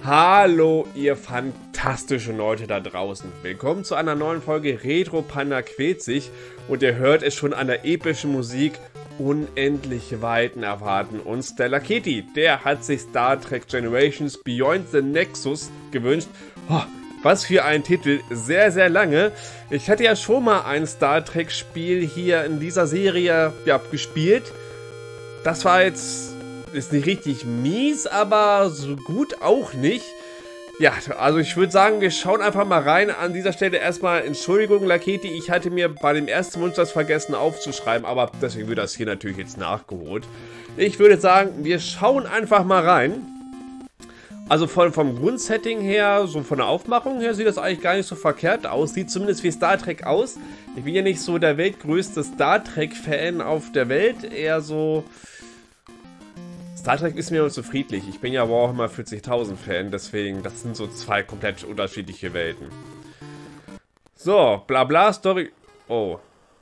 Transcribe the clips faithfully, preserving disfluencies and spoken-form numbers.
Hallo, ihr fantastischen Leute da draußen. Willkommen zu einer neuen Folge Retro Panda quält sich. Und ihr hört es schon an der epischen Musik. Unendliche Weiten erwarten uns der Laketi. Der hat sich Star Trek Generations Beyond the Nexus gewünscht. Oh, was für ein Titel. Sehr, sehr lange. Ich hatte ja schon mal ein Star Trek Spiel hier in dieser Serie ja, gespielt. Das war jetzt... ist nicht richtig mies, aber so gut auch nicht. Ja, also ich würde sagen, wir schauen einfach mal rein. An dieser Stelle erstmal Entschuldigung, Laketi, ich hatte mir bei dem ersten Wunsch das vergessen aufzuschreiben, aber deswegen wird das hier natürlich jetzt nachgeholt. Ich würde sagen, wir schauen einfach mal rein. Also von, vom Grundsetting her, so von der Aufmachung her, sieht das eigentlich gar nicht so verkehrt aus. Sieht zumindest wie Star Trek aus. Ich bin ja nicht so der weltgrößte Star Trek-Fan auf der Welt, eher so... Star Trek ist mir zu friedlich. Ich bin ja Warhammer vierzigtausend Fan, deswegen, das sind so zwei komplett unterschiedliche Welten. So, bla bla Story. Oh.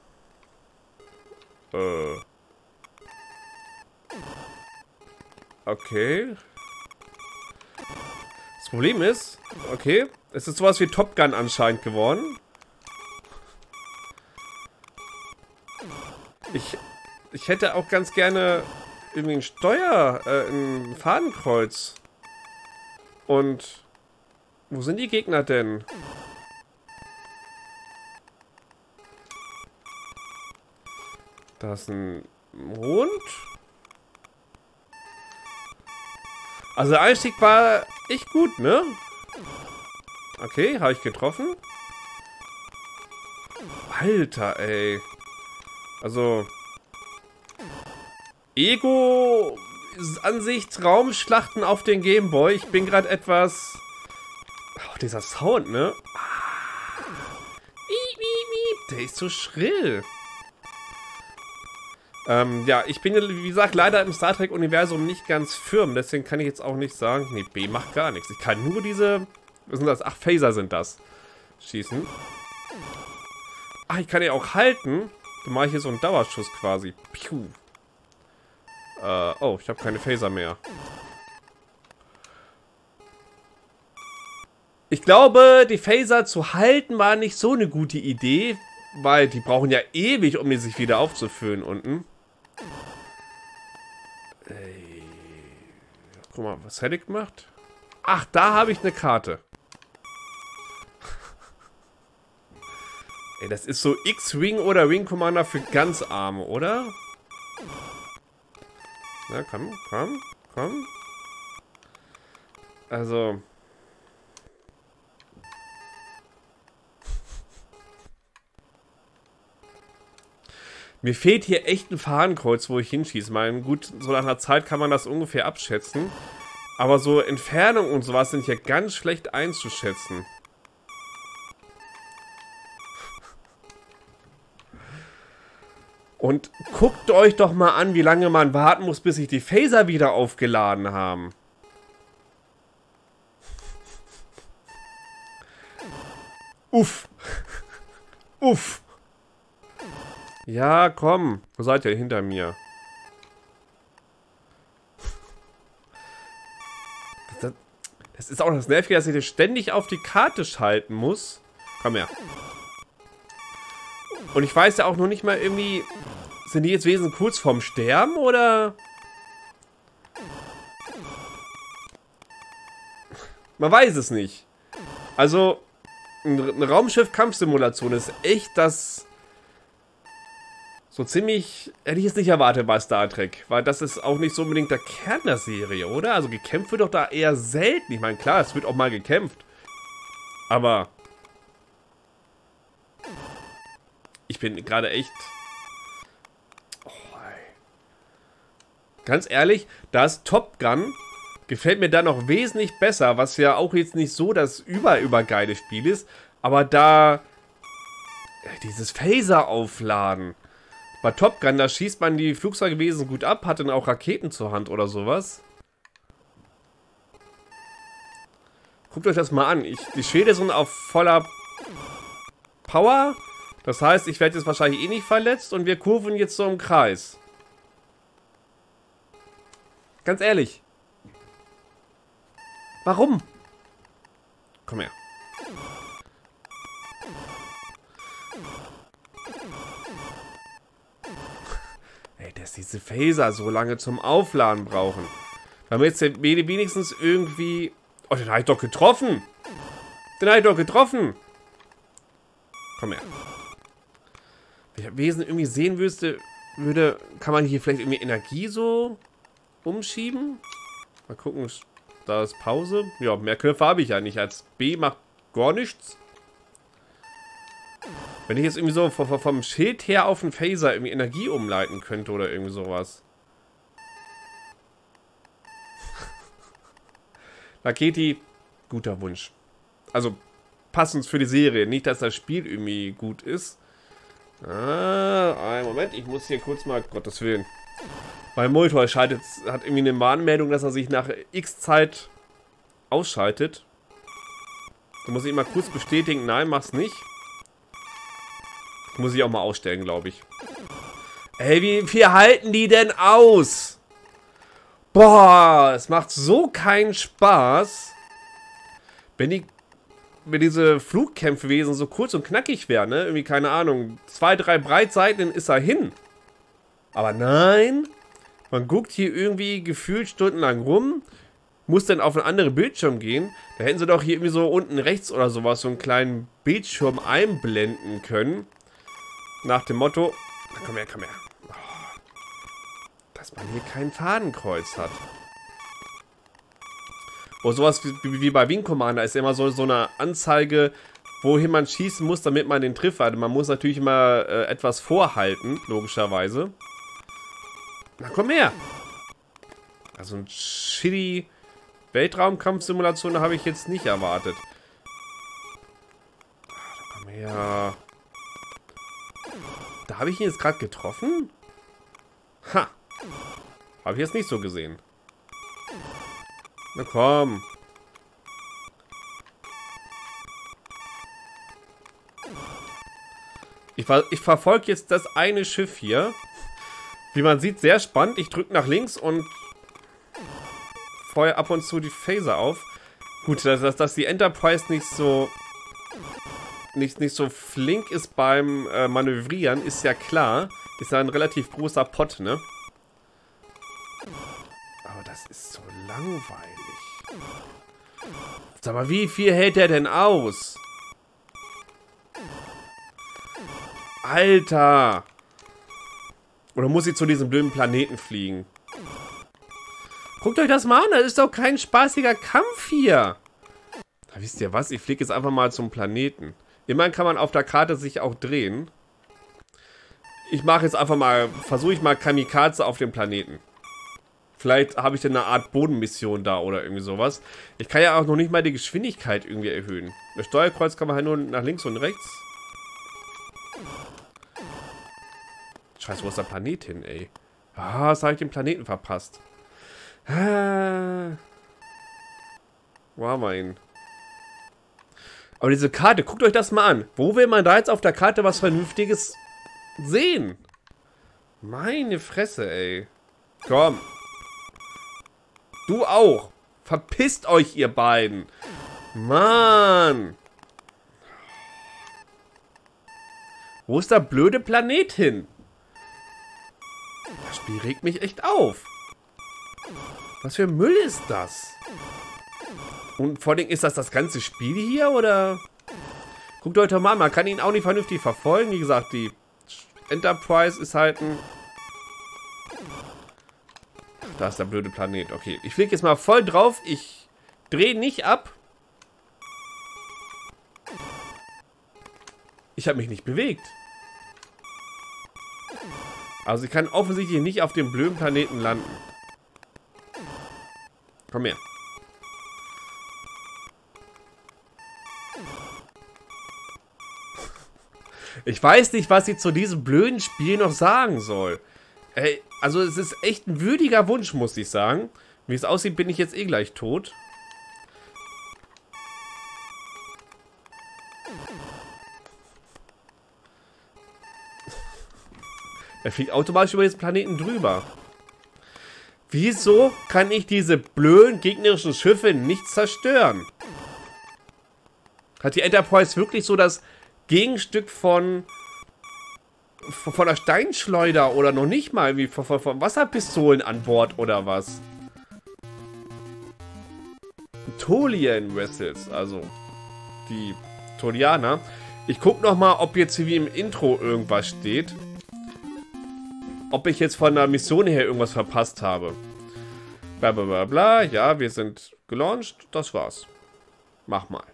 Äh. Okay. Das Problem ist, okay, es ist sowas wie Top Gun anscheinend geworden. Ich, ich hätte auch ganz gerne... irgendwie ein Steuer, äh, ein Fadenkreuz. Und wo sind die Gegner denn? Da ist ein Mond. Also der Einstieg war echt gut, ne? Okay, habe ich getroffen. Alter, ey. Also... Ego-Ansicht, Raumschlachten auf den Gameboy. Ich bin gerade etwas... Oh, dieser Sound, ne? Der ist so schrill. Ähm, ja, ich bin, wie gesagt, leider im Star Trek-Universum nicht ganz firm. Deswegen kann ich jetzt auch nicht sagen... Nee, B macht gar nichts. Ich kann nur diese... Was sind das? Ach, Phaser sind das. Schießen. Ach, ich kann ja auch halten. Dann mache ich hier so einen Dauerschuss quasi. Piu. Uh, oh, ich habe keine Phaser mehr. Ich glaube, die Phaser zu halten war nicht so eine gute Idee, weil die brauchen ja ewig, um die sich wieder aufzufüllen unten. Ey. Guck mal, was hätte ich gemacht? Ach, da habe ich eine Karte. Ey, das ist so X-Wing oder Wing Commander für ganz Arme, oder? Na, komm, komm, komm. Also. Mir fehlt hier echt ein Fahnenkreuz, wo ich hinschieße. Mein, gut, so nach einer Zeit kann man das ungefähr abschätzen. Aber so Entfernung und sowas sind hier ganz schlecht einzuschätzen. Und guckt euch doch mal an, wie lange man warten muss, bis sich die Phaser wieder aufgeladen haben. Uff. Uff. Ja, komm. Wo seid ihr? Hinter mir. Das, das ist auch das Nervige, dass ich das ständig auf die Karte schalten muss. Komm her. Und ich weiß ja auch noch nicht mal irgendwie... Sind die jetzt wesentlich kurz vorm Sterben, oder? Man weiß es nicht. Also, eine Raumschiff-Kampfsimulation ist echt das... So ziemlich... Hätte ich jetzt nicht erwartet bei Star Trek. Weil das ist auch nicht so unbedingt der Kern der Serie, oder? Also gekämpft wird doch da eher selten. Ich meine, klar, es wird auch mal gekämpft. Aber... Ich bin gerade echt... Ganz ehrlich, das Top Gun gefällt mir da noch wesentlich besser, was ja auch jetzt nicht so das über-übergeile Spiel ist, aber da dieses Phaser aufladen. Bei Top Gun, da schießt man die Flugzeuge wesentlich gut ab, hat dann auch Raketen zur Hand oder sowas. Guckt euch das mal an. Ich, die Schäde sind auf voller Power. Das heißt, ich werde jetzt wahrscheinlich eh nicht verletzt und wir kurven jetzt so im Kreis. Ganz ehrlich. Warum? komm her. Ey, dass diese Phaser so lange zum Aufladen brauchen. Damit jetzt wenigstens irgendwie... Oh, den habe ich doch getroffen. Den habe ich doch getroffen. Komm her. Wenn ich Wesen irgendwie sehen wüsste, würde, kann man hier vielleicht irgendwie Energie so umschieben? Mal gucken, da ist Pause. Ja, mehr Knöpfe habe ich ja nicht. Als B macht gar nichts. Wenn ich jetzt irgendwie so vom, vom Schild her auf den Phaser irgendwie Energie umleiten könnte oder irgendwie sowas. Raketi, guter Wunsch. Also, passend für die Serie. Nicht, dass das Spiel irgendwie gut ist. Ah, einen Moment, ich muss hier kurz mal, Gottes Willen. Mein Monitor schaltet, hat irgendwie eine Warnmeldung, dass er sich nach X Zeit ausschaltet. Da muss ich mal kurz bestätigen, nein, mach's nicht. Das muss ich auch mal ausstellen, glaube ich. Ey, wie viel halten die denn aus? Boah, es macht so keinen Spaß, wenn die wenn diese Flugkämpfewesen so kurz und knackig wären, ne? Irgendwie, keine Ahnung, zwei, drei Breitseiten, dann ist er hin. Aber nein, man guckt hier irgendwie gefühlt stundenlang rum, muss dann auf einen anderen Bildschirm gehen. Da hätten sie doch hier irgendwie so unten rechts oder sowas so einen kleinen Bildschirm einblenden können. Nach dem Motto, komm her, komm her. Oh, dass man hier kein Fadenkreuz hat. Oder sowas wie, wie bei Wing Commander ist immer so, so eine Anzeige, wohin man schießen muss, damit man den trifft. Also man muss natürlich immer äh, etwas vorhalten, logischerweise. Na komm her! Also ein shitty Weltraumkampfsimulation habe ich jetzt nicht erwartet. Ach, komm her. Da habe ich ihn jetzt gerade getroffen? Ha! Habe ich jetzt nicht so gesehen. Na komm. Ich, ver ich verfolge jetzt das eine Schiff hier. Wie man sieht, sehr spannend. Ich drücke nach links und feuer ab und zu die Phaser auf. Gut, dass, dass, dass die Enterprise nicht so nicht, nicht so flink ist beim äh, Manövrieren, ist ja klar. Ist ja ein relativ großer Pott, ne? Aber das ist so langweilig. Sag mal, wie viel hält der denn aus? Alter! Oder muss ich zu diesem blöden Planeten fliegen? Guckt euch das mal an, das ist doch kein spaßiger Kampf hier. Da wisst ihr was, ich fliege jetzt einfach mal zum Planeten. Immerhin kann man auf der Karte sich auch drehen. Ich mache jetzt einfach mal, versuche ich mal Kamikaze auf dem Planeten. Vielleicht habe ich dann eine Art Bodenmission da oder irgendwie sowas. Ich kann ja auch noch nicht mal die Geschwindigkeit irgendwie erhöhen. Das Steuerkreuz kann man halt nur nach links und rechts. Scheiße, wo ist der Planet hin, ey? Ah, was habe ich den Planeten verpasst? Ah. Wo haben wir ihn? Aber diese Karte, guckt euch das mal an. Wo will man da jetzt auf der Karte was Vernünftiges sehen? Meine Fresse, ey. Komm. Du auch. Verpisst euch, ihr beiden. Mann. Wo ist der blöde Planet hin? Das Spiel regt mich echt auf. Was für Müll ist das? Und vor allem, ist das das ganze Spiel hier, oder? Guckt euch doch mal an, man kann ihn auch nicht vernünftig verfolgen. Wie gesagt, die Enterprise ist halt ein... Da ist der blöde Planet. Okay, ich fliege jetzt mal voll drauf. Ich drehe nicht ab. Ich habe mich nicht bewegt. Also ich kann offensichtlich nicht auf dem blöden Planeten landen. Komm her. Ich weiß nicht, was ich zu diesem blöden Spiel noch sagen soll. Ey, also es ist echt ein würdiger Wunsch, muss ich sagen. Wie es aussieht, bin ich jetzt eh gleich tot. Er fliegt automatisch über diesen Planeten drüber. Wieso kann ich diese blöden gegnerischen Schiffe nicht zerstören? Hat die Enterprise wirklich so das Gegenstück von von der Steinschleuder oder noch nicht mal wie von, von Wasserpistolen an Bord oder was? Tolian Vessels, also die Tolianer. Ich guck noch mal, ob jetzt wie im Intro irgendwas steht. Ob ich jetzt von der Mission her irgendwas verpasst habe. Bla bla bla bla. Ja, wir sind gelauncht. Das war's. Mach mal.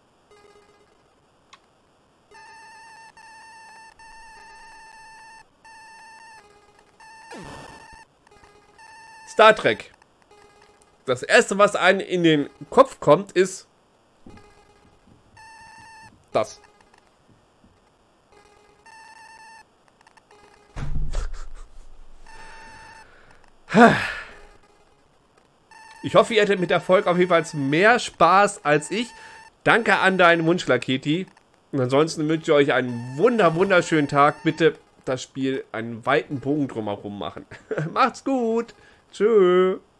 Star Trek. Das erste, was einem in den Kopf kommt, ist das. Ich hoffe, ihr hattet mit der Folge auf jeden Fall mehr Spaß als ich. Danke an deinen Wunsch, Laketi. Und ansonsten wünsche ich euch einen wunder, wunderschönen Tag. Bitte das Spiel einen weiten Bogen drumherum machen. Macht's gut. Tschö.